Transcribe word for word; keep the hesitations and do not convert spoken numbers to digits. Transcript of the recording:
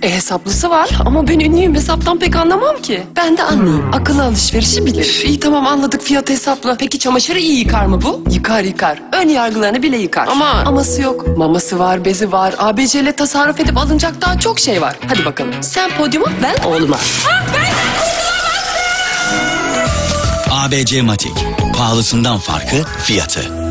E hesaplısı var ama ben ünlüyüm, hesaptan pek anlamam ki. Ben de anlayayım. Akıllı alışverişi bilir. İyi tamam, anladık, fiyat hesaplı. Peki çamaşırı iyi yıkar mı bu? Yıkar yıkar. Ön yargılarını bile yıkar. Ama aması yok. Maması var, bezi var. A B C ile tasarruf edip alınacak daha çok şey var. Hadi bakalım. Sen podyuma, ben oğluma. A B C Matik. Pahalısından farkı fiyatı.